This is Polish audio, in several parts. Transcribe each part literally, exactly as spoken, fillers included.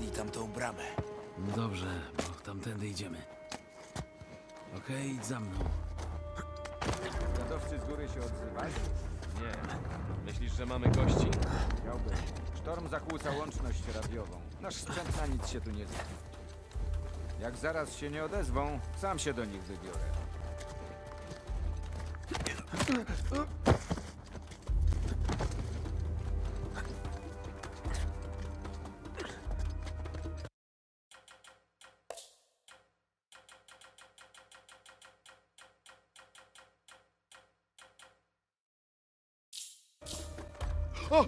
zamknęli tamtą bramę. No dobrze, bo tamtędy idziemy. Okej, idź za mną. Gadowcy z góry się odzywali? Nie. Myślisz, że mamy gości? Miałby. Sztorm zakłóca łączność radiową. Nasz sprzęt na nic się tu nie zda. Jak zaraz się nie odezwą, sam się do nich wybiorę. O!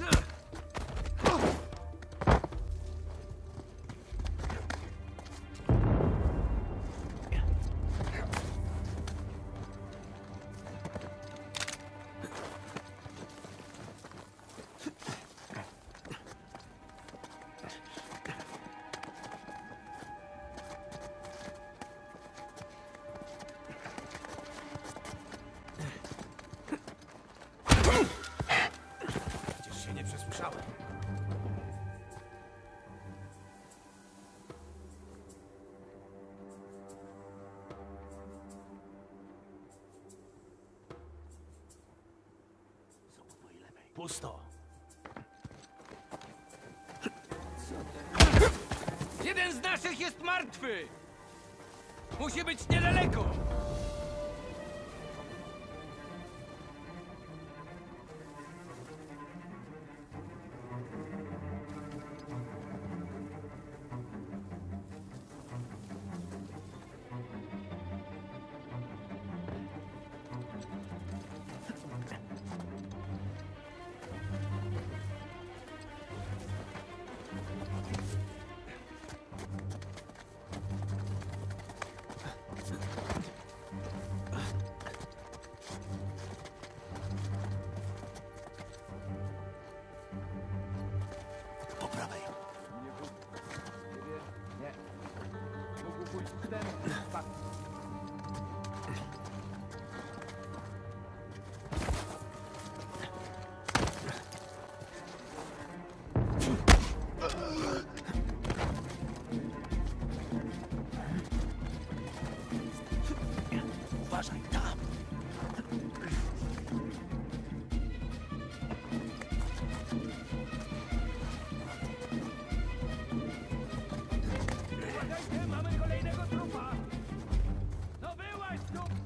Przecież się nie przesłyszałem. Są po twojej lewej. Pusto. Jeden z naszych jest martwy! Musi być niedaleko! Po prawej. Nie mógł. Nie. Mógł pójść w ten. Spadł. Uważaj, tam. Uważajcie, mamy kolejnego trupa! No wyłaź tu!